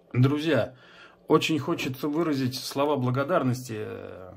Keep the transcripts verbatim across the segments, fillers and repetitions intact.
Друзья, очень хочется выразить слова благодарности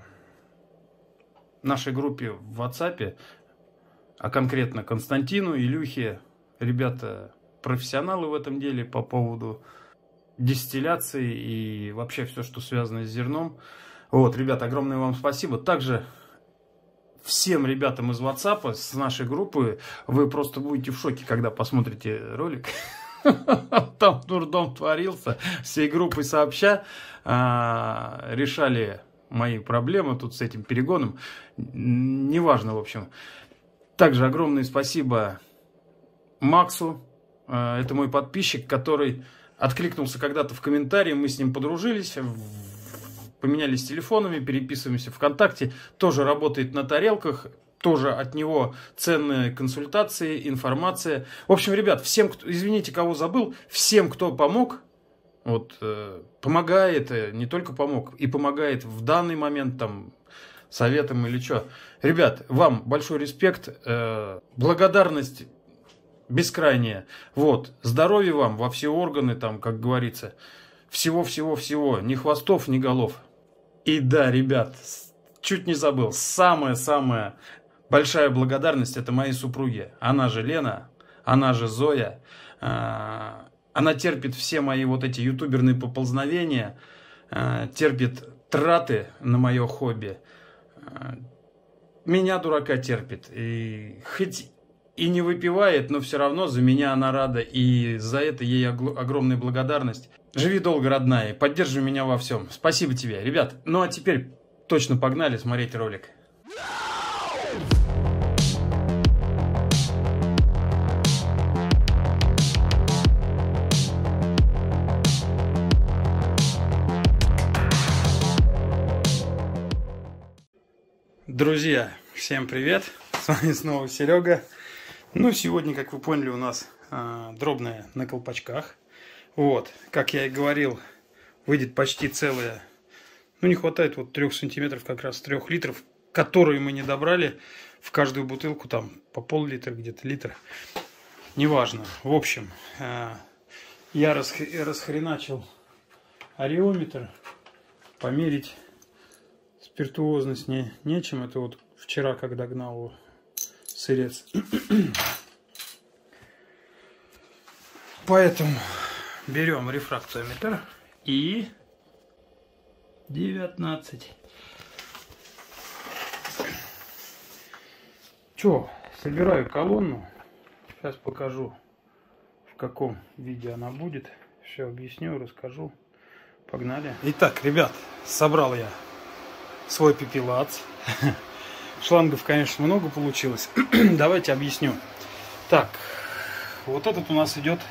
нашей группе в WhatsApp, а конкретно Константину, Илюхе. Ребята профессионалы в этом деле по поводу дистилляции и вообще все, что связано с зерном. Вот, ребята, огромное вам спасибо. Также всем ребятам из WhatsApp, с нашей группы, вы просто будете в шоке, когда посмотрите ролик. Там дурдом творился, всей группой сообща а, решали мои проблемы тут с этим перегоном. Неважно, в общем. Также огромное спасибо Максу. А, это мой подписчик, который откликнулся когда-то в комментарии. Мы с ним подружились, поменялись телефонами, переписываемся ВКонтакте. Тоже работает на тарелках. Тоже от него ценные консультации, информация. В общем, ребят, всем, кто, извините, кого забыл, всем, кто помог, вот, э, помогает, э, не только помог, и помогает в данный момент, там, советом или что. Ребят, вам большой респект, э, благодарность бескрайняя. Вот, здоровья вам во все органы, там, как говорится, всего-всего-всего, ни хвостов, ни голов. И да, ребят, чуть не забыл, самое-самое... большая благодарность это моей супруге. Она же Лена, она же Зоя. Она терпит все мои вот эти ютуберные поползновения, терпит траты на мое хобби. Меня, дурака, терпит. И хоть и не выпивает, но все равно за меня она рада. И за это ей огромная благодарность. Живи долго, родная, поддерживай меня во всем. Спасибо тебе, ребят. Ну а теперь точно погнали смотреть ролик. Друзья, всем привет! С вами снова Серега. Ну, сегодня, как вы поняли, у нас э, дробная на колпачках. Вот, как я и говорил, выйдет почти целая. Ну, не хватает вот трех сантиметров, как раз трех литров, которые мы не добрали в каждую бутылку, там, по пол-литра, где-то литр. Неважно. В общем, э, я расх... расхреначил ареометр, померить спиртуозность не, нечем. Это вот вчера, когда гнал его сырец. Поэтому берем рефрактометр и девятнадцать. Че, собираю колонну. Сейчас покажу, в каком виде она будет. Все объясню, расскажу. Погнали. Итак, ребят, собрал я свой пепелац. Шлангов, конечно, много получилось. Давайте объясню. Так, вот этот у нас идет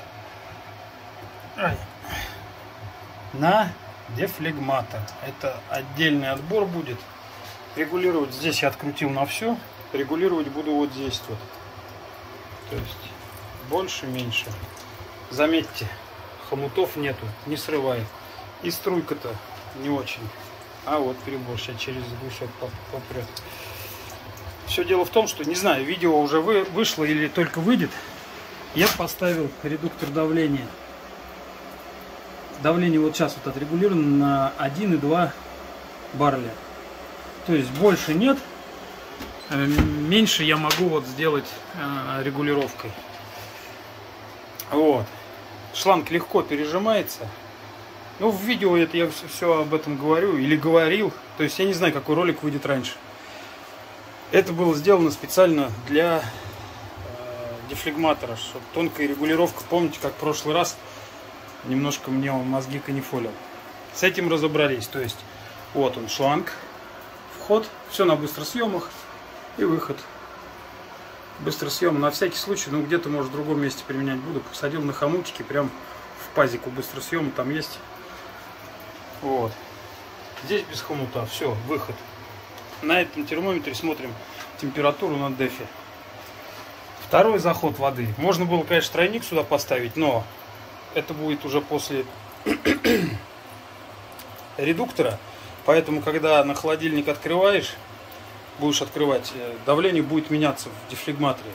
на дефлегматор. Это отдельный отбор будет. Регулировать здесь я открутил на все. Регулировать буду вот здесь вот. То есть больше, меньше. Заметьте, хомутов нету, не срывает. И струйка-то не очень. А вот перебор сейчас через глушок попрет. Все дело в том, что, не знаю, видео уже вы, вышло или только выйдет. Я поставил редуктор давления. Давление вот сейчас вот отрегулировано на один и два барреля. То есть больше нет. Меньше я могу вот сделать э, регулировкой. Вот. Шланг легко пережимается. Ну, в видео это я все, все об этом говорю или говорил. То есть я не знаю, какой ролик выйдет раньше. Это было сделано специально для э, дефлегматора, чтобы тонкая регулировка. Помните, как в прошлый раз немножко мне он мозги канифолил. С этим разобрались. То есть вот он шланг, вход, все на быстросъемах и выход. Быстросъем на всякий случай, ну где-то может в другом месте применять буду. Посадил на хомутики прям в пазику быстросъема, там есть. Вот. Здесь без хомута. Все, выход. На этом термометре смотрим температуру на дефе. Второй заход воды. Можно было, конечно, тройник сюда поставить, но это будет уже после редуктора. Поэтому, когда на холодильник открываешь, будешь открывать, давление будет меняться в дефлегматоре.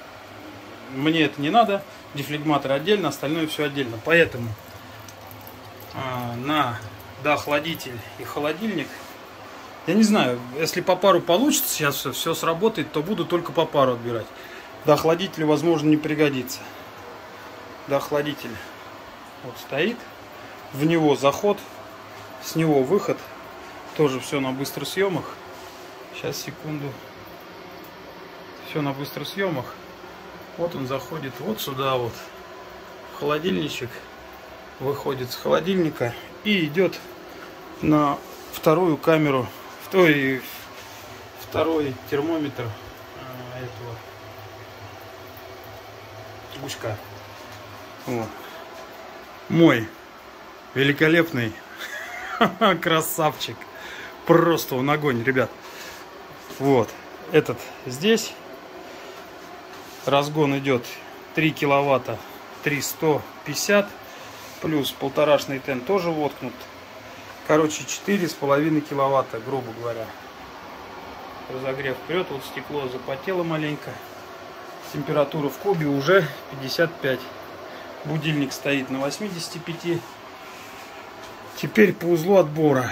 Мне это не надо. Дефлегматор отдельно, остальное все отдельно. Поэтому на доохладитель и холодильник. Я не знаю, если по пару получится сейчас все, все сработает, то буду только по пару отбирать. Доохладитель, возможно, не пригодится. Доохладитель вот стоит, в него заход, с него выход. Тоже все на быстросъемах. Сейчас, секунду. Все на быстросъемах. Вот он заходит вот сюда вот. Холодильничек выходит с холодильника и идет на вторую камеру. Второй, второй термометр а, этого гучка. Вот. Мой великолепный красавчик. Просто он огонь, ребят. Вот. Этот здесь. Разгон идет три киловатта, три сто пятьдесят. Плюс полторашный тен тоже воткнут. Короче, четыре с половиной киловатта, грубо говоря. Разогрев вперед. Вот стекло запотело маленько. Температура в кубе уже пятьдесят пять. Будильник стоит на восьмидесяти пяти. Теперь по узлу отбора.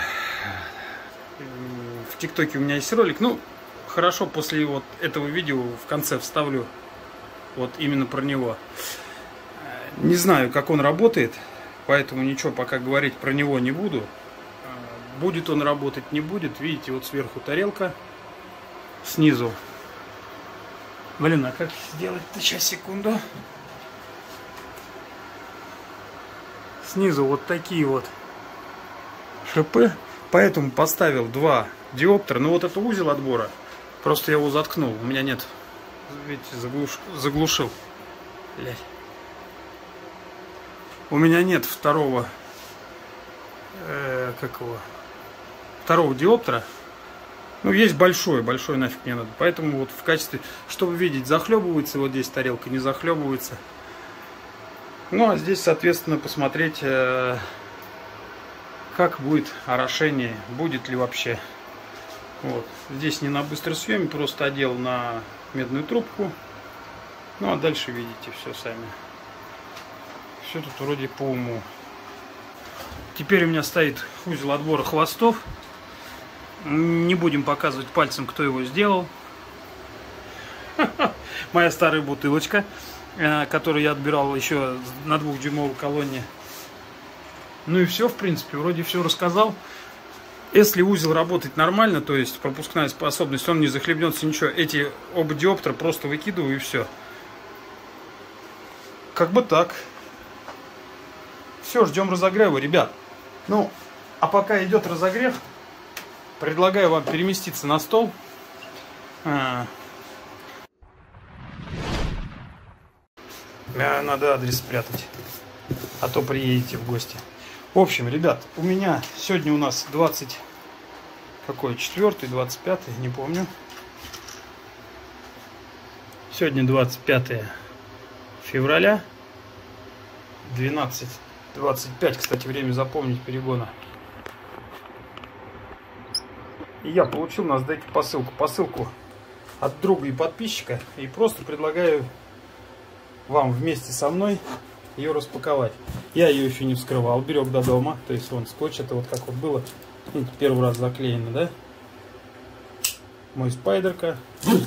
В ТикТоке у меня есть ролик. Ну, хорошо, после вот этого видео в конце вставлю вот именно про него. Не знаю, как он работает, поэтому ничего пока говорить про него не буду. Будет он работать, не будет. Видите, вот сверху тарелка, снизу. Блин, а как сделать-то? Сейчас, секунду. Снизу вот такие вот шипы. Поэтому поставил два диоптера. Ну вот это узел отбора. Просто я его заткнул. У меня нет. Видите, заглуш... заглушил. Блядь. У меня нет второго. Э, как его? Второго диоптера. Ну, есть большой, большой нафиг не надо. Поэтому вот в качестве, чтобы видеть, захлебывается вот здесь тарелка, не захлебывается. Ну, а здесь, соответственно, посмотреть, э, как будет орошение, будет ли вообще. Вот. Здесь не на быстросъеме, просто одел на медную трубку. Ну, а дальше видите все сами. Все тут вроде по уму. Теперь у меня стоит узел отбора хвостов. Не будем показывать пальцем, кто его сделал. Моя старая бутылочка, которую я отбирал еще на двухдюймовой колонне. Ну и все, в принципе, вроде все рассказал. Если узел работает нормально, то есть пропускная способность, он не захлебнется, ничего. Эти оба диоптера просто выкидываю и все. Как бы так. Все, ждем разогрева, ребят. Ну, а пока идет разогрев, предлагаю вам переместиться на стол. А... Надо адрес спрятать, а то приедете в гости. В общем, ребят, у меня сегодня у нас двадцать, какой, четвёртый, двадцать пятый, не помню. Сегодня двадцать пятое февраля, двенадцать двадцать пять, кстати, время запомнить перегона. И я получил на сдайте посылку. Посылку от друга и подписчика. И просто предлагаю вам вместе со мной ее распаковать. Я ее еще не вскрывал, берег до дома. То есть вон скотч, это вот как вот было. Первый раз заклеено, да? Мой спайдерка.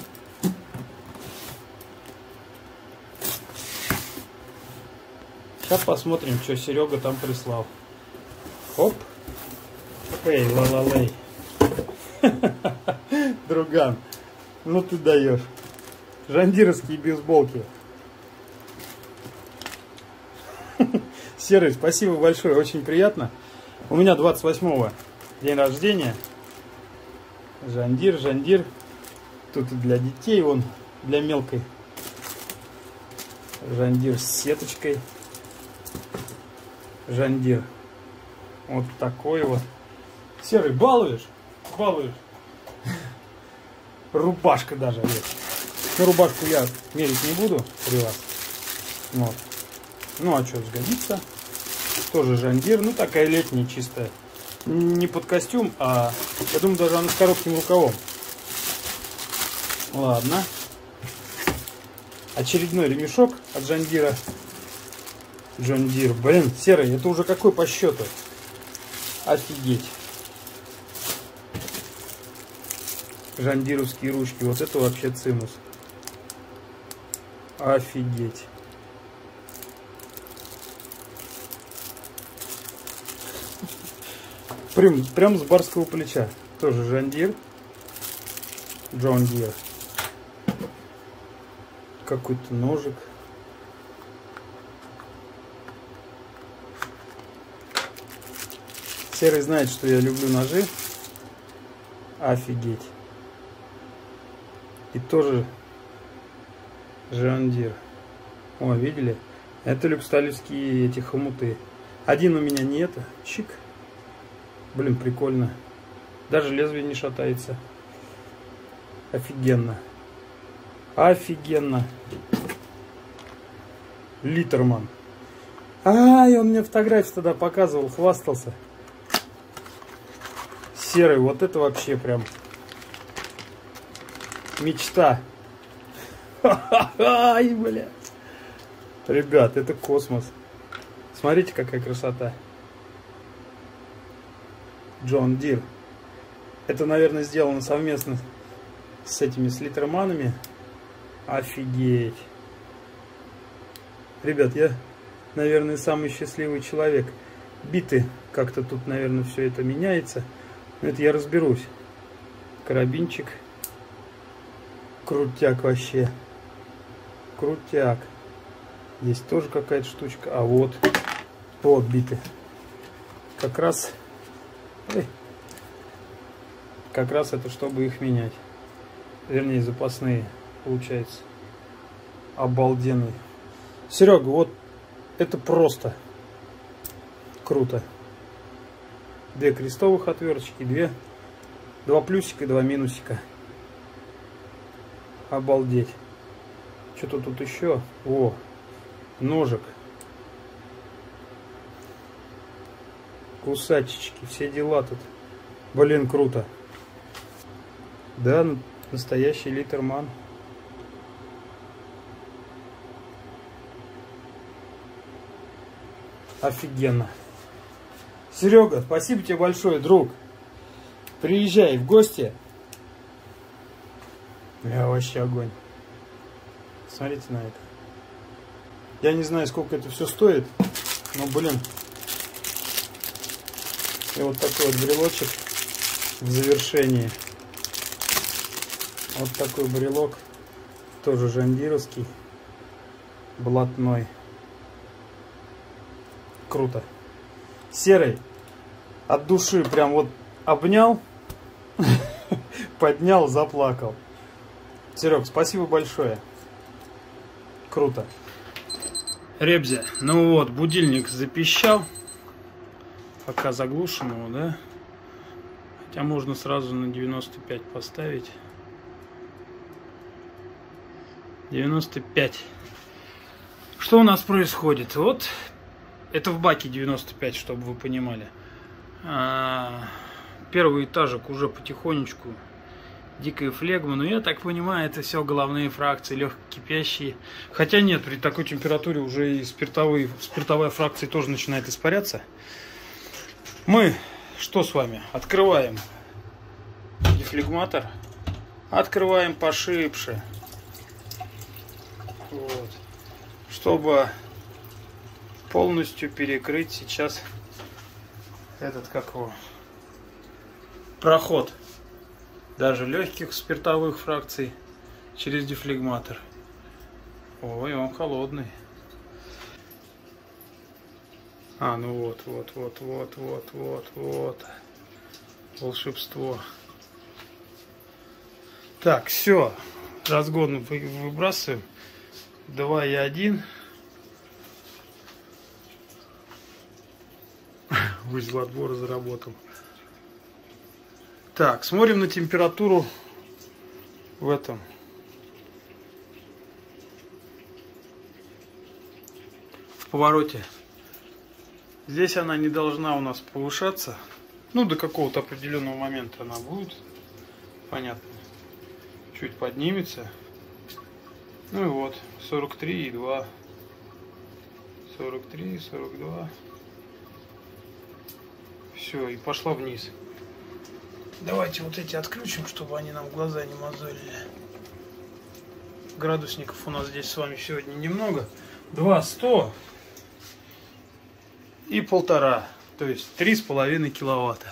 Сейчас посмотрим, что Серега там прислал. Оп. Эй, ла-ла-лей. Друган. Ну ты даешь. Жандировские бейсболки. Серый, спасибо большое, очень приятно. У меня двадцать восьмого день рождения. Жандир, Жандир. Тут и для детей, вон, для мелкой. Жандир с сеточкой. Жандир. Вот такой вот. Серый, балуешь? Балуешь. Рубашка даже есть. Ну, рубашку я мерить не буду при вас. Вот. Ну, а что, сгодится. Тоже Жандир. Ну, такая летняя чистая. Не под костюм, а, я думаю, даже она с коротким рукавом. Ладно. Очередной ремешок от Жандира. Джон Дир. Блин, серый, это уже какой по счету? Офигеть. Жандировские ручки. Вот это вообще цимус. Офигеть. Прям, прям с барского плеча. Тоже Жандир. Джон Дир. Какой-то ножик. Серый знает, что я люблю ножи. Офигеть. И тоже Джон Дир. О, видели? Это люксталевские эти хомуты. Один у меня не это. Чик. Блин, прикольно. Даже лезвие не шатается. Офигенно. Офигенно. Литерман. Ай, он мне фотографию тогда показывал, хвастался. Серый, вот это вообще прям мечта. Ай, бля. Ребят, это космос. Смотрите, какая красота. Джон Дир. Это, наверное, сделано совместно с этими с литерманами. Офигеть. Ребят, я, наверное, самый счастливый человек. Биты как-то тут, наверное, все это меняется. Но это я разберусь. Карабинчик. Крутяк вообще. Крутяк. Здесь тоже какая-то штучка. А вот. Вот биты. Как раз... Ой. Как раз это чтобы их менять. Вернее, запасные, получается. Обалденный. Серега, вот это просто круто. Две крестовых отверточки, две, два плюсика и два минусика. Обалдеть. Что-то тут еще. О, ножик. Кусачечки, все дела тут. Блин, круто. Да, настоящий литерман. Офигенно. Серега, спасибо тебе большое, друг. Приезжай в гости. Я вообще огонь. Смотрите на это. Я не знаю, сколько это все стоит, но, блин. И вот такой вот брелочек в завершении. Вот такой брелок. Тоже жандировский. Блатной. Круто. Серый. От души прям вот обнял. Поднял, заплакал. Серег, спасибо большое. Круто. Ребзя, ну вот, будильник запищал. Пока заглушим его, да? Хотя можно сразу на девяносто пять поставить. девяносто пять. Что у нас происходит? Вот, это в баке девяносто пять, чтобы вы понимали. А, первый этажик уже потихонечку. Дикая флегма, но я так понимаю, это все головные фракции, легко кипящие. Хотя нет, при такой температуре уже и спиртовые, спиртовая фракция тоже начинает испаряться. Мы что с вами? Открываем дефлегматор, открываем пошибше, вот, чтобы полностью перекрыть сейчас этот, как его, проход даже легких спиртовых фракций через дефлегматор. Ой, он холодный. А, ну вот, вот, вот, вот, вот, вот, вот. Волшебство. Так, все. Разгон выбрасываем. два и один. Узел отбора заработал. Так, смотрим на температуру в этом. В повороте. Здесь она не должна у нас повышаться. Ну, до какого-то определенного момента она будет. Понятно. Чуть поднимется. Ну и вот, сорок три и два. сорок три, сорок два. Все, и пошла вниз. Давайте вот эти отключим, чтобы они нам глаза не мозолили. Градусников у нас здесь с вами сегодня немного. Два сто и полтора. То есть три с половиной киловатта.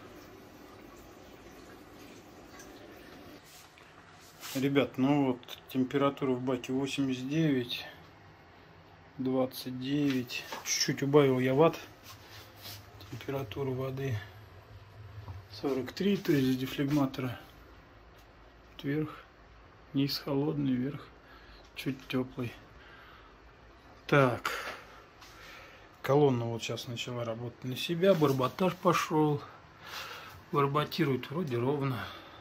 Ребят, ну вот температура в баке восемьдесят девять, двадцать девять. Чуть-чуть убавил я ватт. Температура воды сорок три, то есть дефлегматора вверх, низ холодный, вверх чуть теплый. Так, колонна вот сейчас начала работать на себя, барботаж пошел, барботирует вроде ровно.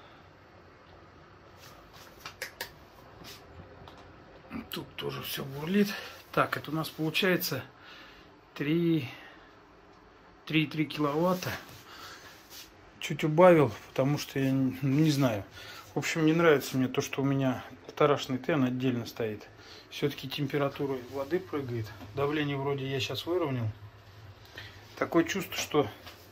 Тут тоже все бурлит. Так, это у нас получается три и три киловатта. Чуть убавил, потому что я не, не знаю. В общем, не нравится мне то, что у меня тарашный тен отдельно стоит. Все-таки температура воды прыгает. Давление вроде я сейчас выровнял. Такое чувство, что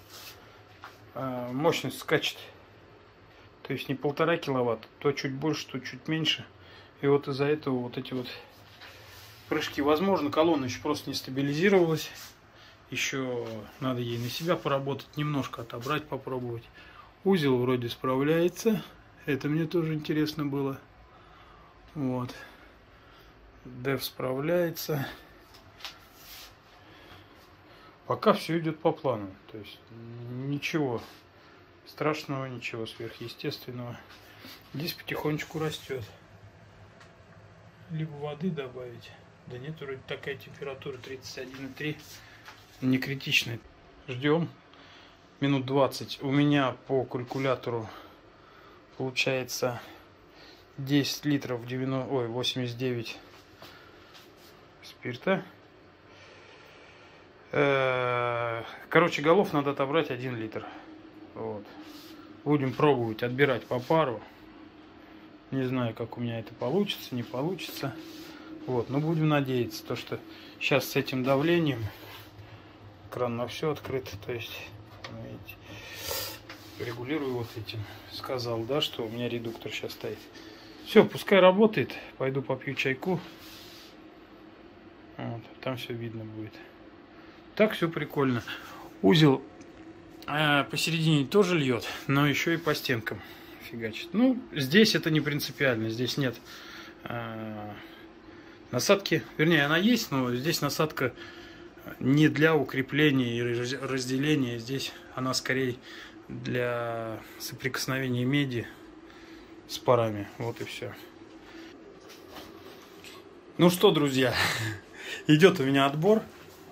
э, мощность скачет. То есть не полтора киловатта, то чуть больше, то чуть меньше. И вот из-за этого вот эти вот прыжки. Возможно, колонна еще просто не стабилизировалась. Еще надо ей на себя поработать, немножко отобрать, попробовать. Узел вроде справляется. Это мне тоже интересно было. Вот. Деф справляется. Пока все идет по плану. То есть ничего страшного, ничего сверхъестественного. Здесь потихонечку растет. Либо воды добавить. Да нет, вроде такая температура тридцать один и три. Не критичная. Ждем минут двадцать. У меня по калькулятору получается десять литров девяносто, ой, восемьдесят девять спирта. Короче, голов надо отобрать один литр. Вот. Будем пробовать отбирать по пару. Не знаю, как у меня это получится, не получится. Вот, но будем надеяться, то, что сейчас с этим давлением кран на все открыт, то есть, видите, регулирую вот этим. Сказал, да, что у меня редуктор сейчас стоит. Все, пускай работает. Пойду попью чайку. Вот, там все видно будет. Так все прикольно. Узел э, посередине тоже льет, но еще и по стенкам фигачит. Ну, здесь это не принципиально. Здесь нет э, насадки. Вернее, она есть, но здесь насадка не для укрепления и разделения. Здесь она скорее для соприкосновения меди с парами. Вот и все. Ну что, друзья, идет у меня отбор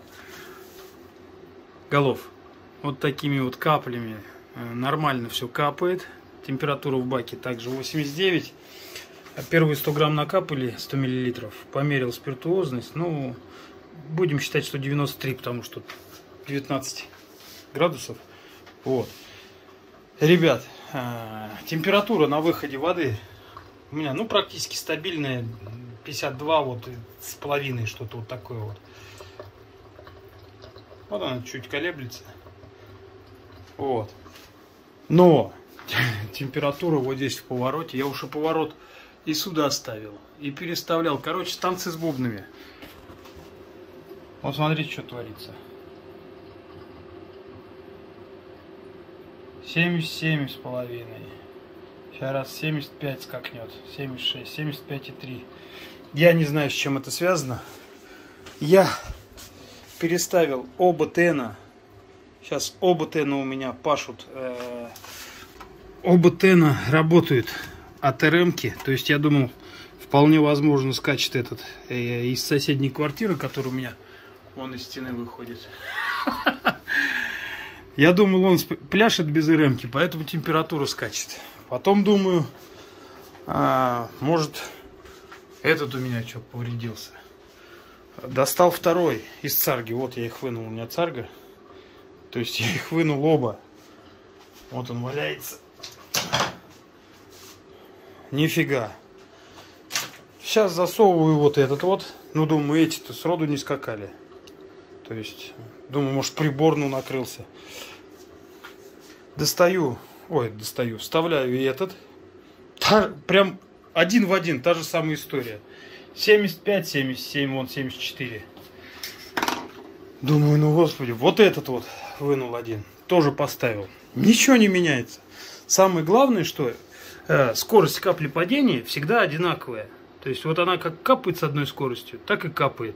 голов. Вот такими вот каплями нормально все капает. Температура в баке также восемьдесят девять. Первые сто грамм накапали, сто миллилитров. Померил спиртуозность. Ну, будем считать, что девяносто три, потому что девятнадцать градусов. Вот. Ребят, температура на выходе воды у меня, ну, практически стабильная. пятьдесят два вот с половиной, что-то вот такое вот. Вот она чуть колеблется. Вот. Но температура вот здесь в повороте. Я уже поворот и сюда ставил, и переставлял. Короче, танцы с бубнами. Вот смотрите, что творится. семьдесят семь с половиной. Сейчас раз семьдесят пять скакнет. семьдесят шесть, семьдесят пять и три. Я не знаю, с чем это связано. Я переставил оба тена. Сейчас оба тена у меня пашут. Э, оба тена работают от РМки. То есть я думал, вполне возможно скачет этот э, из соседней квартиры, который у меня вон из стены выходит. Я думал, он пляшет без РМки, поэтому температура скачет. Потом думаю, а, может, этот у меня что повредился. Достал второй из царги. Вот я их вынул, у меня царга. То есть я их вынул оба. Вот он валяется. Нифига. Сейчас засовываю вот этот вот. Ну, думаю, эти-то сроду не скакали. То есть, думаю, может, прибор ну накрылся. Достаю, ой, достаю, вставляю и этот. Та, прям один в один, та же самая история. семьдесят пять, семьдесят семь, вон семьдесят четыре. Думаю, ну господи, вот этот вот вынул один. Тоже поставил. Ничего не меняется. Самое главное, что э, скорость капли падения всегда одинаковая. То есть вот она как капает с одной скоростью, так и капает.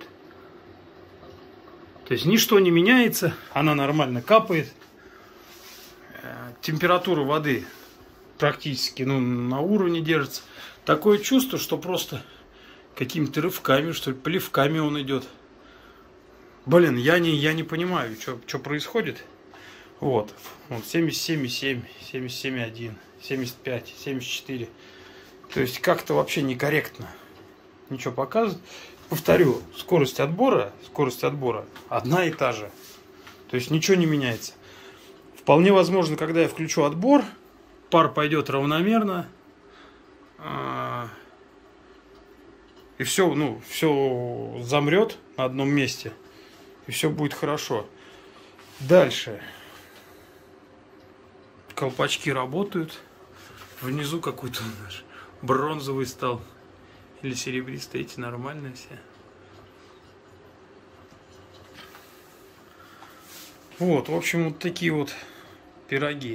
То есть ничто не меняется, она нормально капает. Э, температура воды практически ну, на уровне держится. Такое чувство, что просто какими-то рывками, что ли, плевками он идет. Блин, я не, я не понимаю, что происходит. Вот, вот семьдесят семь и семь, семьдесят семь и один, семьдесят пять, семьдесят четыре. То есть как-то вообще некорректно. Ничего показывает. Повторю, скорость отбора, скорость отбора одна и та же. То есть ничего не меняется. Вполне возможно, когда я включу отбор, пар пойдет равномерно. И все, ну, все замрет на одном месте. И все будет хорошо. Дальше. Колпачки работают. Внизу какой-то наш бронзовый стал. Или серебристый. Эти нормальные все. Вот, в общем, вот такие вот пироги.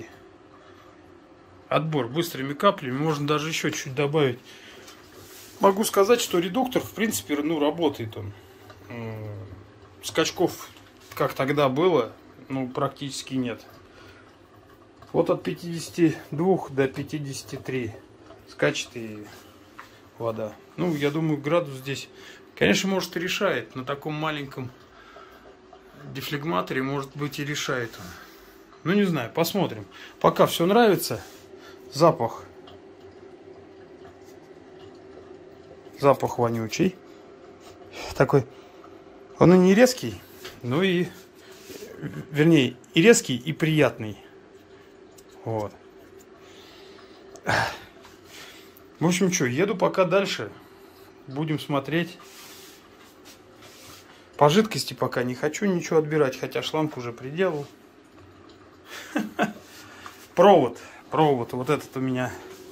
Отбор быстрыми каплями. Можно даже еще чуть добавить. Могу сказать, что редуктор, в принципе, ну, работает он. Скачков, как тогда было, ну, практически нет. Вот от пятидесяти двух до пятидесяти трёх скачет и вода. Ну, я думаю, градус здесь, конечно, может и решает. На таком маленьком дефлегматоре, может быть, и решает он. Ну, не знаю, посмотрим. Пока все нравится. Запах. Запах вонючий. Такой. Он и не резкий, ну и, вернее, и резкий, и приятный. Вот. В общем, что, еду пока дальше. Будем смотреть. По жидкости пока не хочу ничего отбирать, хотя шланг уже приделал. Провод. Провод. Вот этот у меня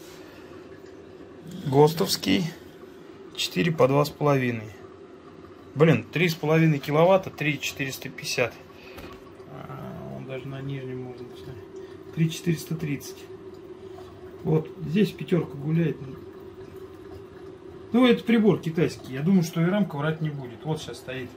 ГОСТовский. четыре по два с половиной. Блин, три с половиной киловатта, три четыреста пятьдесят. А, он даже на нижнем можно посмотреть. три четыреста тридцать. Вот, здесь пятерка гуляет. Ну, это прибор китайский. Я думаю, что и рамка врать не будет. Вот сейчас стоит,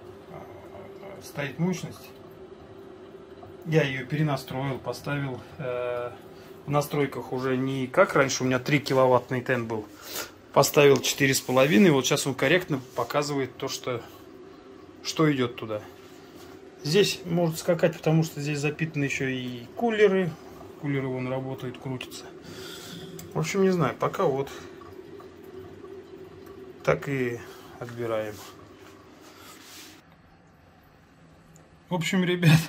стоит мощность. Я ее перенастроил, поставил э, в настройках уже не как раньше, у меня три киловаттный тен был. Поставил четыре с половиной. Вот сейчас он корректно показывает то, что, что идет туда. Здесь может скакать, потому что здесь запитаны еще и кулеры. Кулеры вон работают, крутятся. В общем, не знаю, пока вот так и отбираем. В общем, ребят,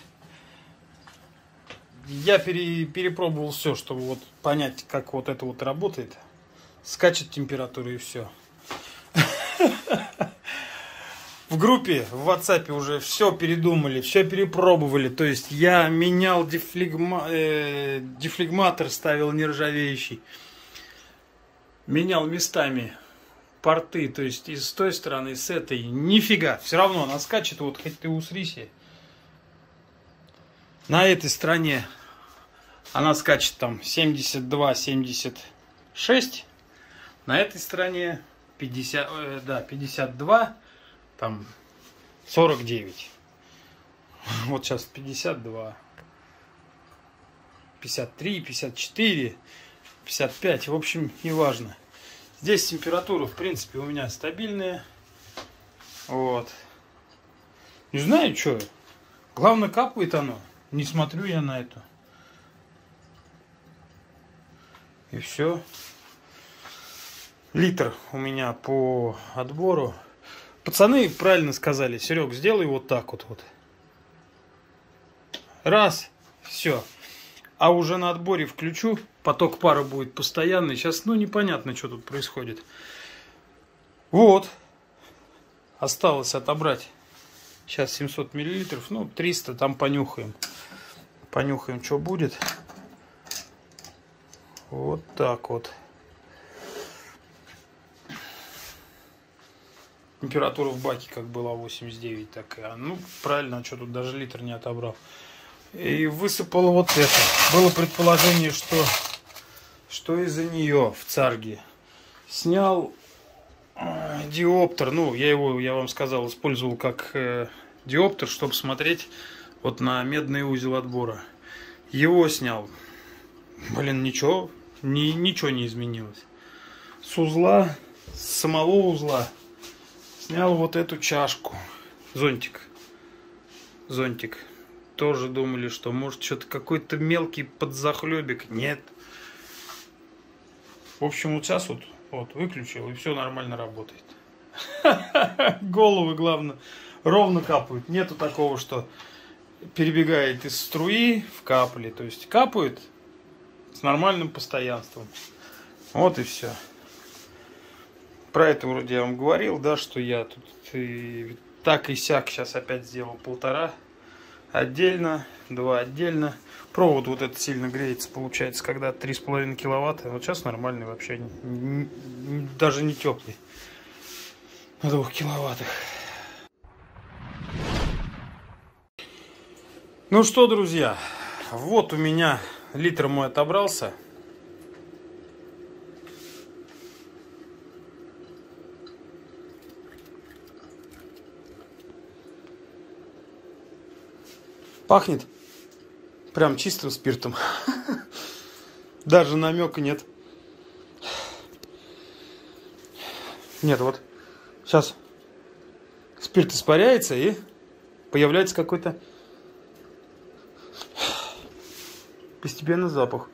я пере, перепробовал все, чтобы вот понять, как вот это вот работает. Скачет температура и все. В группе, в WhatsApp уже все передумали, все перепробовали. То есть я менял дефлегма... э, дефлегматор, ставил нержавеющий. Менял местами порты, то есть и с той стороны, и с этой. Нифига, все равно она скачет, вот хоть ты усрись. На этой стороне она скачет там семьдесят два семьдесят шесть. На этой стороне пятьдесят, э, да, пятьдесят два, там сорок девять. Вот сейчас пятьдесят два, пятьдесят три, пятьдесят четыре, пятьдесят пять. В общем, неважно. Здесь температура, в принципе, у меня стабильная. Вот. Не знаю, что. Главное, капает оно. Не смотрю я на это. И все. Литр у меня по отбору. Пацаны правильно сказали: Серег, сделай вот так вот. вот. Раз, все. А уже на отборе включу. Поток пара будет постоянный. Сейчас, ну, непонятно, что тут происходит. Вот. Осталось отобрать Сейчас семьсот миллилитров, ну, триста, там понюхаем. Понюхаем, что будет. Вот так вот. Температура в баке как была восемьдесят девять, такая. Ну, правильно, а что тут даже литр не отобрал. И высыпал вот это. Было предположение, что, что из-за нее в царге. Снял э, диоптер. Ну, я его, я вам сказал, использовал как э, диоптер, чтобы смотреть вот на медный узел отбора. Его снял. Блин, ничего, ни, ничего не изменилось. С узла, с самого узла снял вот эту чашку. Зонтик. Зонтик. Тоже думали, что может что-то какой-то мелкий подзахлебик. Нет. В общем, вот сейчас вот, вот выключил, и все нормально работает. Головы, главное, ровно капают. Нету такого, что перебегает из струи в капли. То есть капают с нормальным постоянством. Вот и все. Про это вроде я вам говорил, да, что я тут и так и сяк сейчас опять сделал полтора отдельно, два отдельно. Провод вот этот сильно греется, получается, когда три с половиной киловатта. Вот сейчас нормальный вообще, не, не, даже не теплый. На двух киловаттах. Ну что, друзья, вот у меня литр мой отобрался. Пахнет прям чистым спиртом. Даже намека нет. Нет, вот сейчас спирт испаряется и появляется какой-то постепенно запах.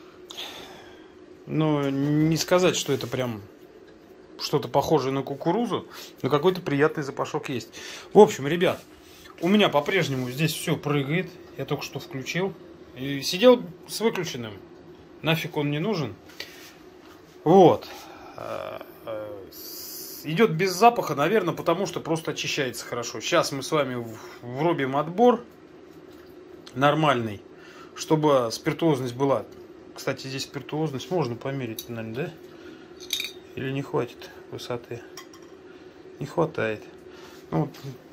Но не сказать, что это прям что-то похожее на кукурузу, но какой-то приятный запашок есть. В общем, ребят, у меня по-прежнему здесь все прыгает. Я только что включил. И сидел с выключенным. Нафиг он не нужен. Вот. Идет без запаха, наверное, потому что просто очищается хорошо. Сейчас мы с вами врубим отбор нормальный, чтобы спиртуозность была. Кстати, здесь спиртуозность можно померить, наверное, да? Или не хватит высоты? Не хватает. Ну,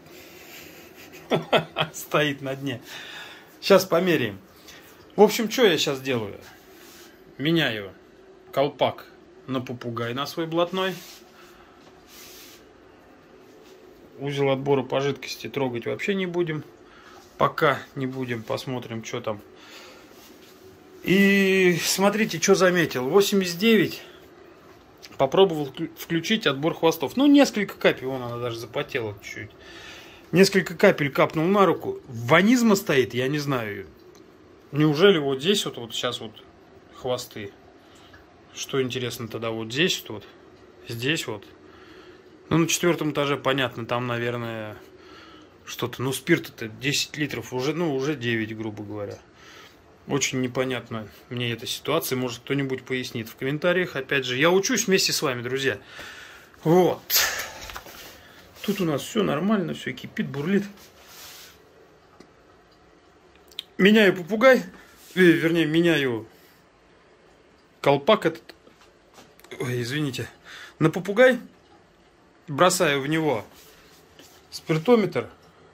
стоит на дне. Сейчас померяем. В общем, что я сейчас делаю? Меняю колпак на попугай на свой блатной. Узел отбора по жидкости трогать вообще не будем. Пока не будем. Посмотрим, что там. И смотрите, что заметил. восемьдесят девять. Попробовал включить отбор хвостов. Ну, несколько капель. Вон она даже запотела чуть-чуть. Несколько капель капнул на руку. Ванизма стоит, я не знаю. Неужели вот здесь вот, вот сейчас вот хвосты? Что интересно тогда вот здесь вот, здесь вот. Ну, на четвертом этаже понятно, там, наверное, что-то. Ну, спирта-то десять литров, уже, ну, уже девять, грубо говоря. Очень непонятно мне эта ситуация. Может, кто-нибудь пояснит в комментариях. Опять же, я учусь вместе с вами, друзья. Вот. Тут у нас все нормально, все кипит, бурлит. Меняю попугай, вернее, меняю колпак этот, ой, извините, на попугай. Бросаю в него спиртометр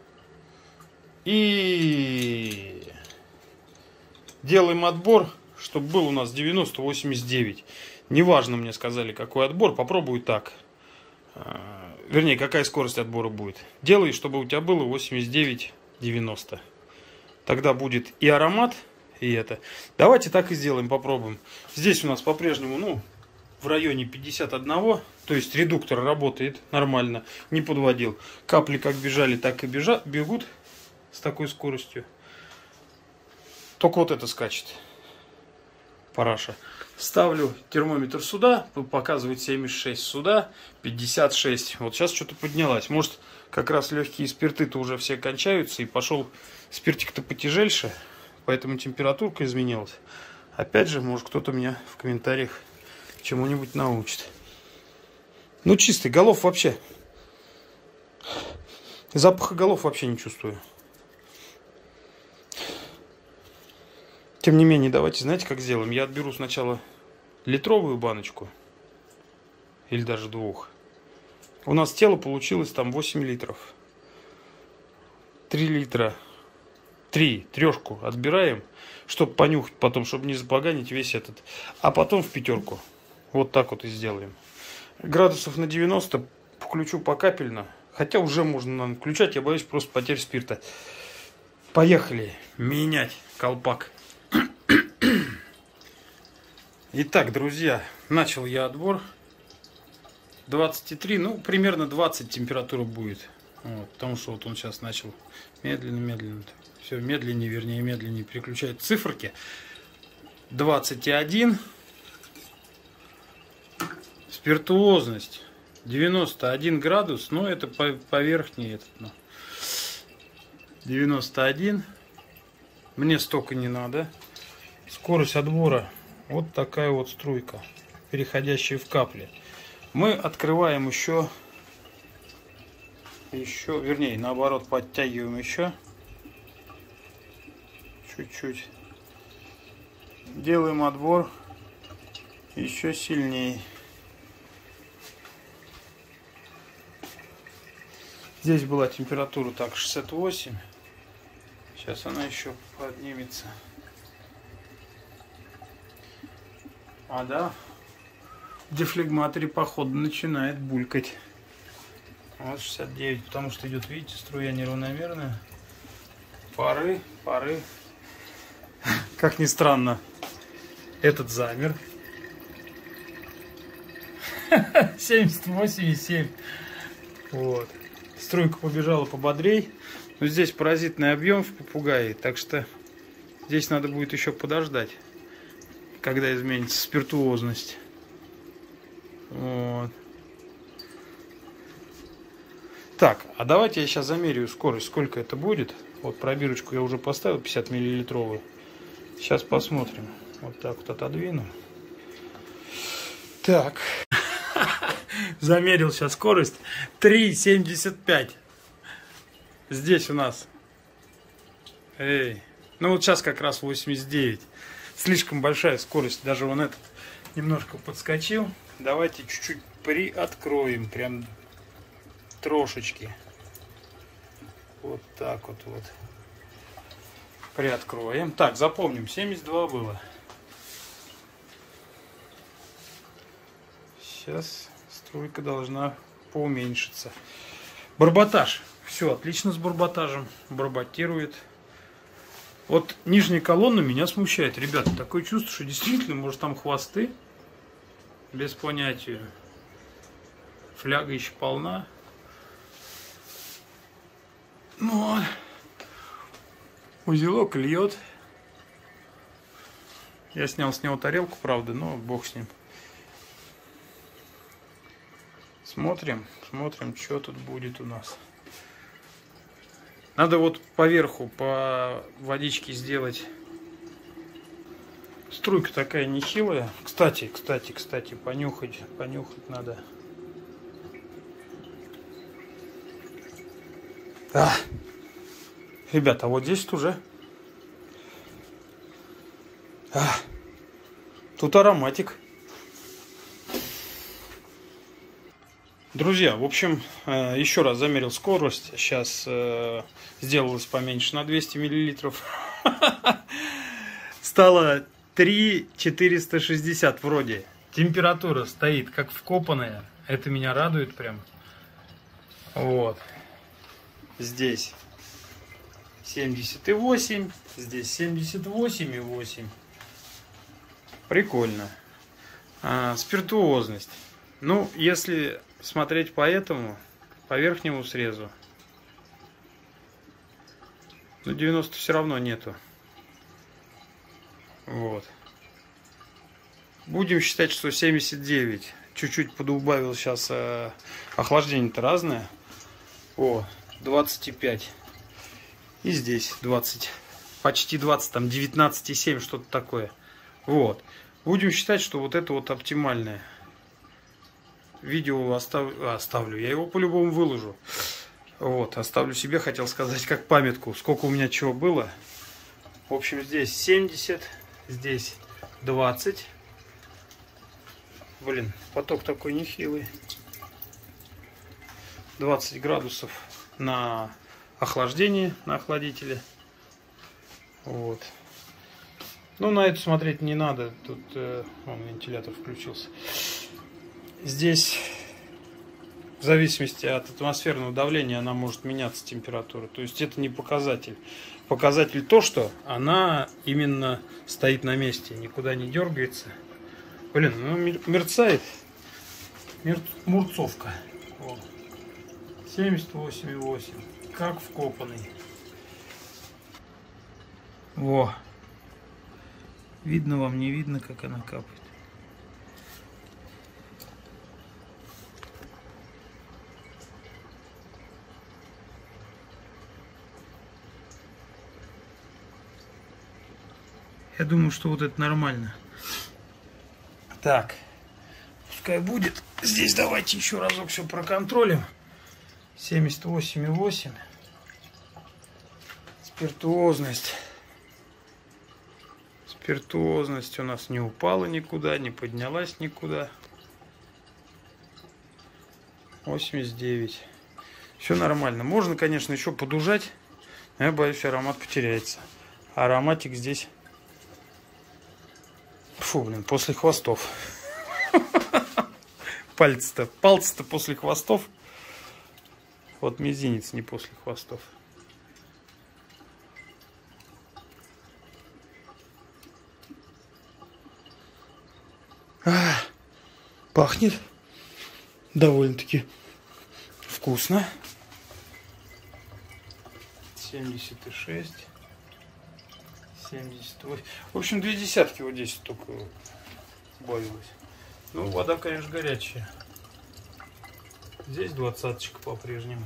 и делаем отбор, чтобы был у нас девяносто восемьдесят девять. Неважно, мне сказали, какой отбор, попробую так. Вернее, какая скорость отбора будет. Делай, чтобы у тебя было восемьдесят девять девяносто. Тогда будет и аромат, и это. Давайте так и сделаем, попробуем. Здесь у нас по-прежнему, ну, в районе пятьдесят один. То есть редуктор работает нормально, не подводил. Капли как бежали, так и бежат, бегут с такой скоростью. Только вот это скачет. Параша. Ставлю термометр сюда, показывает семьдесят шесть сюда, пятьдесят шесть. Вот сейчас что-то поднялась. Может, как раз легкие спирты-то уже все кончаются, и пошел спиртик-то потяжельше, поэтому температурка изменилась. Опять же, может, кто-то меня в комментариях чему-нибудь научит. Ну, чистый, голов вообще Запаха голов вообще не чувствую. Тем не менее, давайте, знаете, как сделаем? Я отберу сначала литровую баночку. Или даже двух. У нас тело получилось там восемь литров. три литра. три, трешку отбираем, чтобы понюхать потом, чтобы не запоганить весь этот. А потом в пятерку. Вот так вот и сделаем. Градусов на девяносто включу покапельно. Хотя уже можно, наверное, включать. Я боюсь просто потерь спирта. Поехали менять колпак. Итак, друзья, начал я отбор. двадцать три, ну, примерно двадцать температура будет. Вот, потому что вот он сейчас начал медленно-медленно. Все медленнее, вернее, медленнее переключает циферки. двадцать один. Спиртуозность девяносто один градус. Но это по, по верхней этот. Ну. девяносто один. Мне столько не надо. Скорость отбора. Вот такая вот струйка, переходящая в капли. Мы открываем еще, еще, вернее, наоборот, подтягиваем еще чуть-чуть. Делаем отбор еще сильнее. Здесь была температура так шестьдесят восемь. Сейчас она еще поднимется. А да, в дефлегматоре походу начинает булькать. Вот шестьдесят девять, потому что идет, видите, струя неравномерная. Пары, пары. Как ни странно, этот замер. семьдесят восемь и семь. Вот. Струйка побежала пободрей. Но здесь паразитный объем в попугае, так что здесь надо будет еще подождать, когда изменится спиртуозность. Вот. Так, а давайте я сейчас замеряю скорость, сколько это будет. Вот пробирочку я уже поставил, пятьдесят миллилитровую. Сейчас посмотрим. Вот так вот отодвину. Так. Замерил сейчас скорость. три семьдесят пять. Здесь у нас. Эй. Ну вот сейчас как раз восемьдесят девять. Слишком большая скорость. Даже вон этот немножко подскочил. Давайте чуть-чуть приоткроем. Прям трошечки. Вот так вот вот. Приоткроем. Так, запомним. семьдесят два было. Сейчас струйка должна поуменьшиться. Барботаж. Все отлично с барботажем. Барботирует. Вот нижняя колонна меня смущает. Ребята, такое чувство, что действительно, может, там хвосты. Без понятия. Фляга еще полна. Ну, узелок льет. Я снял с него тарелку, правда, но бог с ним. Смотрим, смотрим, что тут будет у нас. Надо вот поверху по водичке сделать. Струйка такая нехилая. Кстати, кстати, кстати, понюхать, понюхать надо. А! Ребята, вот здесь уже. А! Тут ароматик. Друзья, в общем, еще раз замерил скорость. Сейчас сделалось поменьше на двести миллилитров. Стало три четыреста шестьдесят вроде. Температура стоит как вкопанная. Это меня радует прям. Вот. Здесь семьдесят восемь. Здесь семьдесят восемь и восемь. Прикольно. А, спиртуозность. Ну, если смотреть по этому, по верхнему срезу, ну, девяносто все равно нету. Вот. Будем считать, что семьдесят девять. Чуть-чуть подубавил сейчас. Э, охлаждение-то разное. О, двадцать пять. И здесь двадцать. Почти двадцать, там девятнадцать и семь, что-то такое. Вот. Будем считать, что вот это вот оптимальное. Видео остав... оставлю. Я его по-любому выложу. Вот, оставлю себе, хотел сказать, как памятку, сколько у меня чего было. В общем, здесь семьдесят, здесь двадцать. Блин, поток такой нехилый. двадцать градусов на охлаждении, на охладителе. Вот. Ну, на это смотреть не надо. Тут э, вон, вентилятор включился. Здесь, в зависимости от атмосферного давления, она может меняться, температура. То есть это не показатель. Показатель то, что она именно стоит на месте, никуда не дергается. Блин, ну мерцает. Мер... Мурцовка. Вот. семьдесят восемь и восемь. Как вкопанный. Во. Видно вам, не видно, как она капает. Я думаю, что вот это нормально. Так. Пускай будет. Здесь давайте еще разок все проконтролим. семьдесят восемь и восемь. Спиртуозность. Спиртуозность у нас не упала никуда, не поднялась никуда. восемьдесят девять. Все нормально. Можно, конечно, еще подужать, но я боюсь, аромат потеряется. Ароматик здесь... Фу, блин, после хвостов. Пальцы-то, пальцы-то после хвостов. Вот мизинец не после хвостов. А, пахнет довольно-таки вкусно. семьдесят шесть. семьдесят восемь. В общем, две десятки вот здесь только убавилось. Ну, вода, конечно, горячая. Здесь двадцаточка по-прежнему.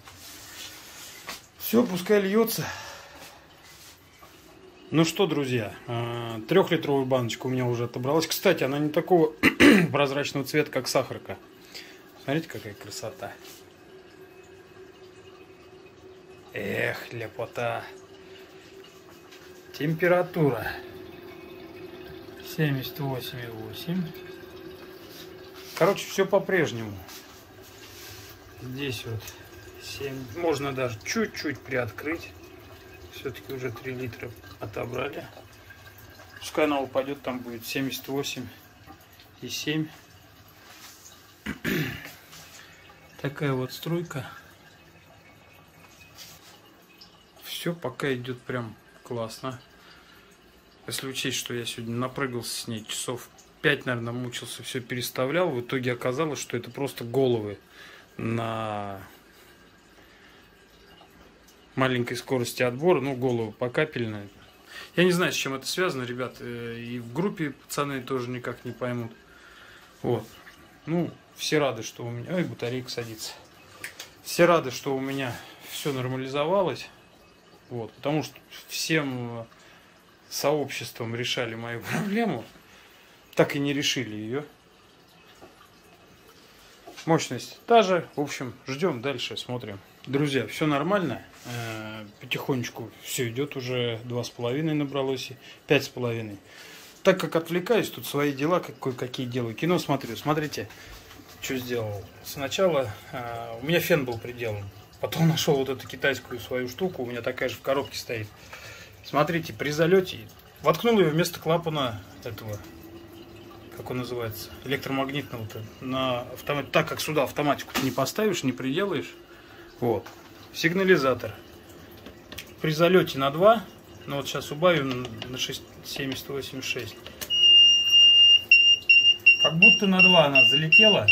Все, пускай льется. Ну что, друзья, трехлитровая баночка у меня уже отобралась. Кстати, она не такого прозрачного цвета, как сахарка. Смотрите, какая красота. Эх, лепота. Температура семьдесят восемь и восемь. Короче, все по-прежнему. Здесь вот семь. Можно даже чуть-чуть приоткрыть. Все-таки уже три литра отобрали. Пускай она упадет, там будет семьдесят восемь и семь. Такая вот струйка. Все пока идет прям классно. Если учесть, что я сегодня напрыгался с ней часов пять, наверное, мучился, все переставлял. В итоге оказалось, что это просто головы на маленькой скорости отбора. Ну, голову покапельно. Я не знаю, с чем это связано, ребят. И в группе пацаны тоже никак не поймут. Вот. Ну, все рады, что у меня... Ой, батарейка садится. Все рады, что у меня все нормализовалось. Вот. Потому что всем сообществом решали мою проблему. Так и не решили ее. Мощность та же. В общем, ждем дальше, смотрим. Друзья, все нормально. Потихонечку все идет, уже два с половиной набралось, пять с половиной. Так как отвлекаюсь, тут свои дела кое-какие делаю. Кино смотрю. Смотрите, что сделал. Сначала э, у меня фен был приделан. Потом нашел вот эту китайскую свою штуку. У меня такая же в коробке стоит. Смотрите, при залете воткнул ее вместо клапана этого, как он называется, электромагнитного-то, на автомат. Так как сюда автоматику ты не поставишь, не приделаешь. Вот. Сигнализатор. При залете на два. Ну вот сейчас убавим на семьдесят восемь и шесть. Как будто на два она залетела.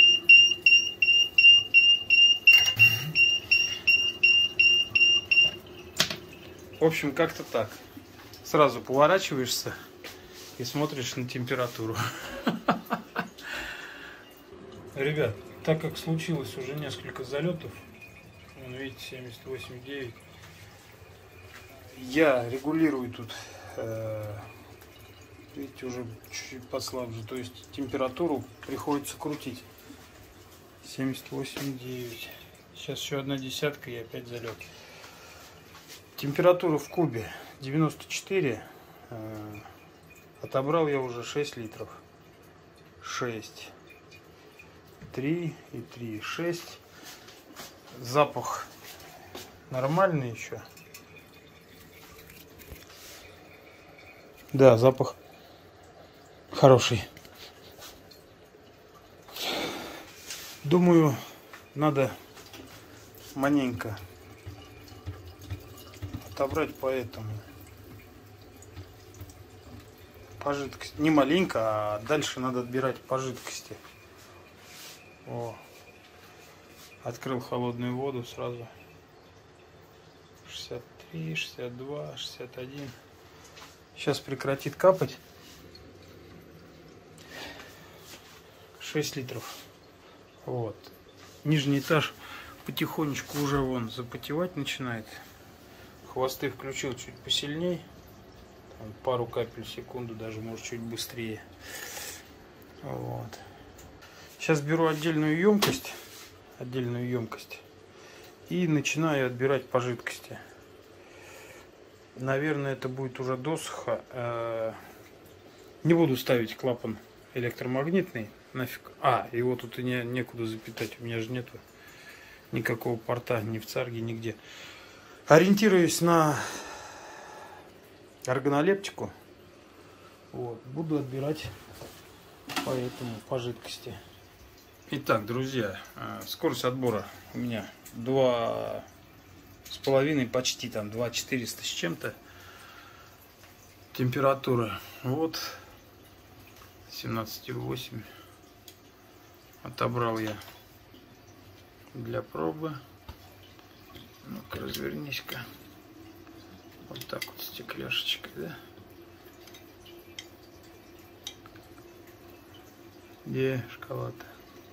В общем, как-то так. Сразу поворачиваешься и смотришь на температуру. Ребят, так как случилось уже несколько залетов, вон, видите, семьдесят восемь и девять, я регулирую тут, э, видите, уже чуть-чуть послабже, то есть температуру приходится крутить. семьдесят восемь и девять. Сейчас еще одна десятка и опять залет. Температура в кубе девяносто четыре. Отобрал я уже шесть литров. шесть. три и три. шесть. Запах нормальный еще. Да, запах хороший. Думаю, надо маленько отобрать, поэтому по жидкости. Не маленько, а дальше надо отбирать по жидкости. О. Открыл холодную воду сразу. шестьдесят три, шестьдесят два, шестьдесят один. Сейчас прекратит капать. шесть литров. Вот. Нижний этаж потихонечку уже вон запотевать начинает. Хвосты включил чуть посильней. Там пару капель в секунду, даже может чуть быстрее. Вот. Сейчас беру отдельную емкость. Отдельную емкость. И начинаю отбирать по жидкости. Наверное, это будет уже досуха. Не буду ставить клапан электромагнитный. Нафиг. А, его тут и не, некуда запитать. У меня же нету никакого порта ни в царге, нигде. Ориентируюсь на органолептику. Вот. Буду отбирать по этому, по жидкости. Итак, друзья, скорость отбора у меня два с половиной, почти там два четыреста с чем-то. Температура вот семнадцать и восемь. Отобрал я для пробы. Ну-ка, развернись-ка. Вот так вот стекляшечкой, да? Где шоколад?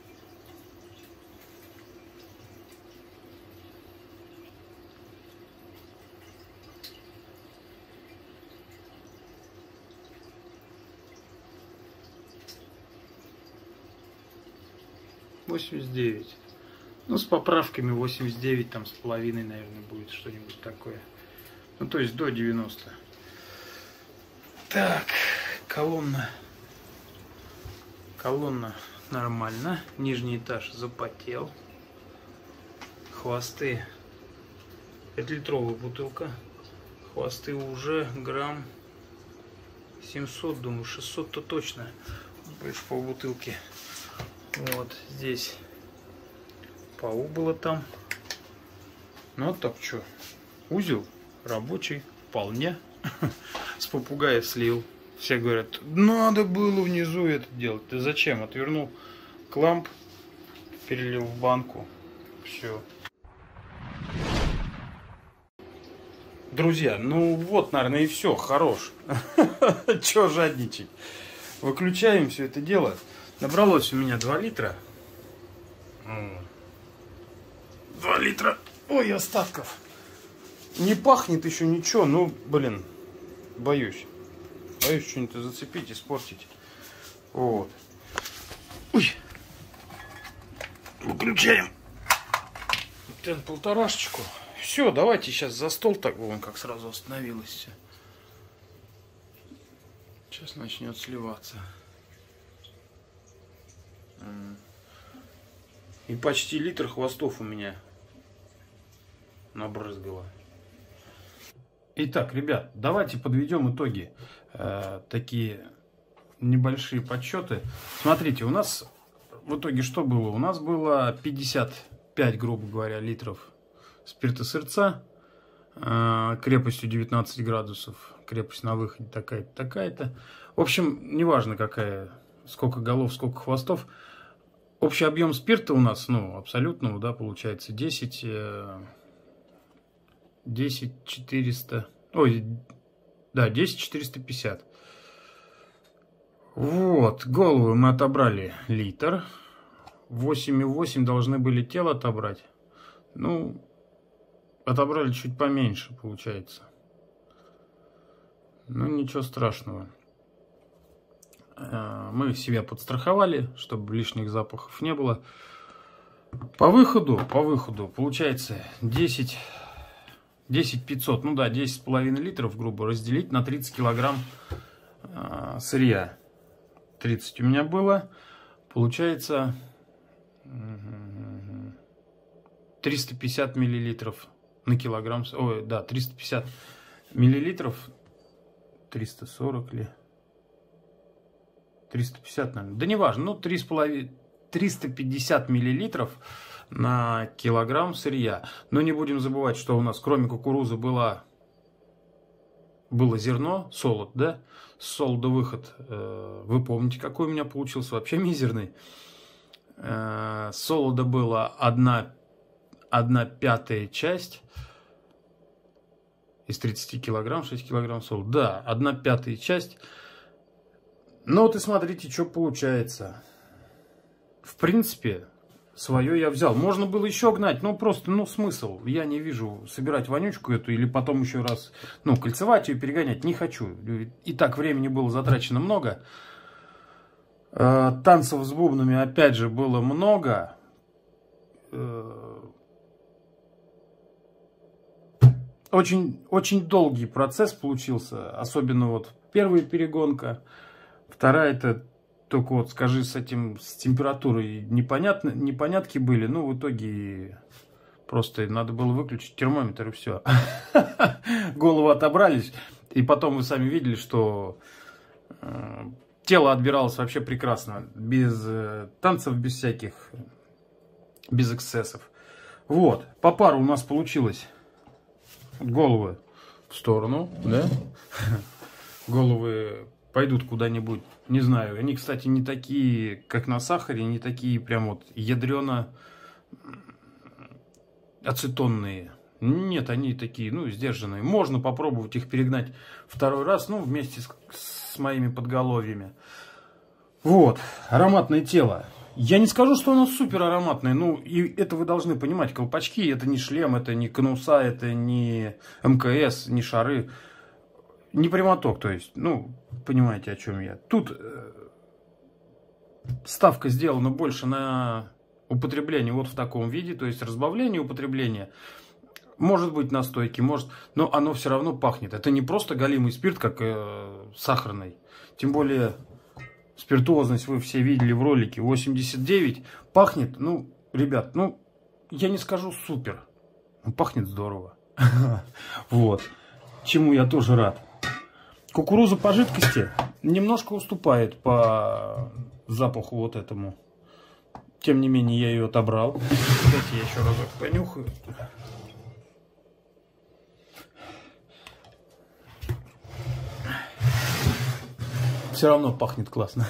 восемьдесят девять. Ну, с поправками восемьдесят девять, там с половиной, наверное, будет что-нибудь такое. Ну, то есть до девяноста. Так, колонна. Колонна нормально. Нижний этаж запотел. Хвосты. пятилитровая бутылка. Хвосты уже грамм семьсот, думаю, шестьсот-то точно. Больше полбутылки. Вот здесь ПАУ было там. Ну вот так что. Узел рабочий вполне. С попугая слил. Все говорят, надо было внизу это делать. Ты зачем? Отвернул кламп, перелил в банку. Все. Друзья, ну вот, наверное, и все. Хорош. Че жадничать? Выключаем все это дело. Набралось у меня два литра. два литра. Ой, остатков. Не пахнет еще ничего. Ну, блин, боюсь. Боюсь что-нибудь зацепить, испортить. Вот. Ой. Выключаем. Вот полторашечку. Все, давайте сейчас за стол. Так, вон как сразу остановилось все. Сейчас начнет сливаться. И почти литр хвостов у меня набрызгало. Итак, ребят, давайте подведем итоги. Э, такие небольшие подсчеты. Смотрите, у нас в итоге что было? У нас было пятьдесят пять, грубо говоря, литров спирта сырца э, крепостью девятнадцать градусов. Крепость на выходе такая-то, такая-то. В общем, неважно какая, сколько голов, сколько хвостов. Общий объем спирта у нас, ну, абсолютного, да, получается десять, десять четыреста, ой, да, десять четыреста пятьдесят. Вот, головы мы отобрали литр, восемь и восемь должны были тело отобрать, ну, отобрали чуть поменьше, получается. Ну, ничего страшного. Мы себя подстраховали, чтобы лишних запахов не было. По выходу, по выходу получается десять, десять пятьсот, ну да, десять с половиной литров, грубо, разделить на тридцать килограмм э, сырья. тридцать у меня было, получается триста пятьдесят миллилитров на килограмм. Ой, да, триста пятьдесят миллилитров, триста сорок ли, триста пятьдесят, наверное, да неважно, ну три с половиной, триста пятьдесят миллилитров на килограмм сырья. Но не будем забывать, что у нас кроме кукурузы была, было зерно, солод, да? С солода выход, э, вы помните, какой у меня получился, вообще мизерный. Э, солода было одна, одна пятая часть из тридцати килограмм, шесть килограмм солода. Да, одна пятая часть. Ну вот и смотрите, что получается. В принципе, свое я взял. Можно было еще гнать, но просто, ну, смысл. Я не вижу собирать вонючку эту или потом еще раз, ну, кольцевать ее, перегонять. Не хочу. И так времени было затрачено много. Танцев с бубнами, опять же, было много. Очень, очень долгий процесс получился. Особенно вот первая перегонка. Вторая это... Только вот скажи, с этим, с температурой непонятно, непонятки были. Ну, в итоге просто надо было выключить термометр и все. Голову отобрались. И потом вы сами видели, что э, тело отбиралось вообще прекрасно. Без э, танцев, без всяких, без эксцессов. Вот. По пару у нас получилось. Головы в сторону, да? Головы пойдут куда-нибудь, не знаю. Они, кстати, не такие, как на сахаре, не такие прям вот ядрено-ацетонные. Нет, они такие, ну, сдержанные. Можно попробовать их перегнать второй раз, ну, вместе с, с моими подголовьями. Вот, ароматное тело. Я не скажу, что оно супер ароматное, ну, и это вы должны понимать. Колпачки, это не шлем, это не конуса, это не МКС, не шары. Не прямоток, то есть, ну, понимаете, о чем я. Тут э, ставка сделана больше на употребление вот в таком виде, то есть разбавление, употребление. Может быть настойки, может, но оно все равно пахнет. Это не просто галимый спирт, как э, сахарный. Тем более спиртуозность вы все видели в ролике восемьдесят девять. Пахнет, ну, ребят, ну, я не скажу супер, но пахнет здорово. Вот, чему я тоже рад. Кукуруза по жидкости немножко уступает по запаху вот этому. Тем не менее, я ее отобрал. Давайте я еще разок понюхаю. Все равно пахнет классно.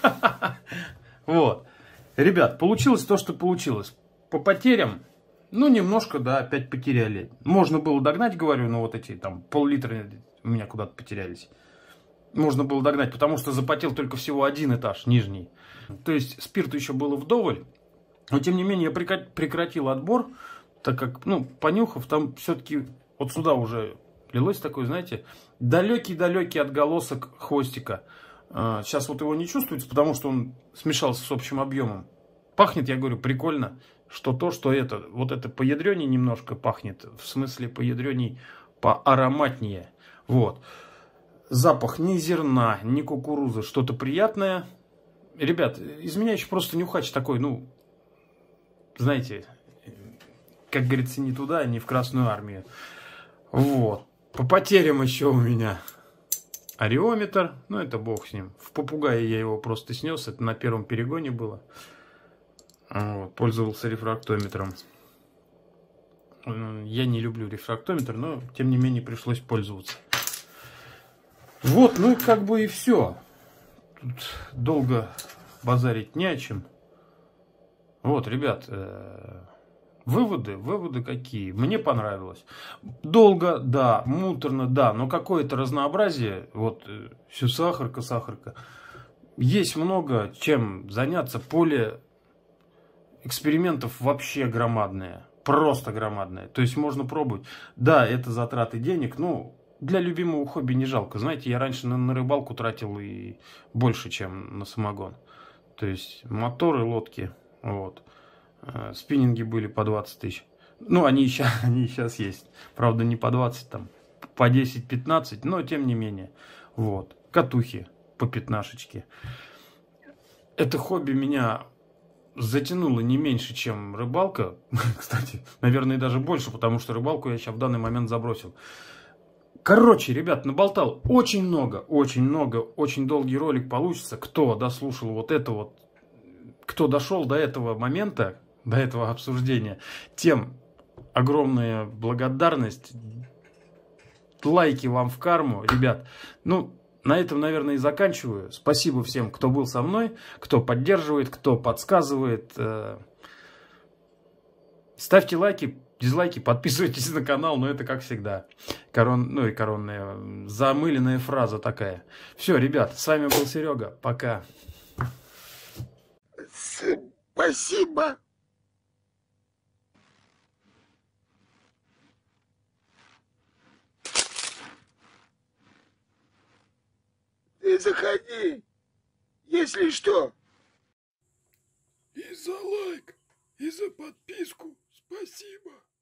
Вот. Ребят, получилось то, что получилось. По потерям, ну, немножко, да, опять потеряли. Можно было догнать, говорю, но вот эти там пол-литра у меня куда-то потерялись. Можно было догнать, потому что запотел только всего один этаж, нижний. То есть спирту еще было вдоволь. Но тем не менее я прекратил отбор, так как, ну, понюхав, там все-таки вот сюда уже лилось такой, знаете, далекий-далекий отголосок хвостика. Сейчас вот его не чувствуется, потому что он смешался с общим объемом. Пахнет, я говорю, прикольно, что то, что это. Вот это поядреней немножко пахнет, в смысле поядреней поароматнее. Вот. Запах ни зерна, ни кукурузы, что-то приятное. Ребят, из меня еще просто нюхач такой, ну, знаете, как говорится, не туда, не в Красную Армию. Вот. По потерям еще у меня ареометр, ну это бог с ним. В попугае я его просто снес, это на первом перегоне было. Вот. Пользовался рефрактометром. Я не люблю рефрактометр, но тем не менее пришлось пользоваться. Вот, ну как бы и все. Тут долго базарить не о чем. Вот, ребят, э, выводы, выводы какие? Мне понравилось. Долго, да, муторно, да, но какое-то разнообразие. Вот, э, все сахарка, сахарка. Есть много чем заняться. Поле экспериментов вообще громадное. Просто громадное. То есть можно пробовать. Да, это затраты денег, но для любимого хобби не жалко. Знаете, я раньше на, на рыбалку тратил и больше, чем на самогон. То есть моторы, лодки. Вот. Спиннинги были по двадцать тысяч. Ну, они и сейчас, они и сейчас есть. Правда, не по двадцать, там, по десять-пятнадцать, но тем не менее. Вот. Катухи по пятнашечке. Это хобби меня затянуло не меньше, чем рыбалка. Кстати, наверное, даже больше, потому что рыбалку я сейчас в данный момент забросил. Короче, ребят, наболтал очень много, очень много, очень долгий ролик получится. Кто дослушал вот это вот, кто дошел до этого момента, до этого обсуждения, тем огромная благодарность. Лайки вам в карму, ребят. Ну, на этом, наверное, и заканчиваю. Спасибо всем, кто был со мной, кто поддерживает, кто подсказывает. Ставьте лайки, дизлайки, подписывайтесь на канал, но это как всегда. Корон, ну и коронная, замыленная фраза такая. Все, ребят, с вами был Серега. Пока. Спасибо. Ты заходи, если что. И за лайк, и за подписку спасибо.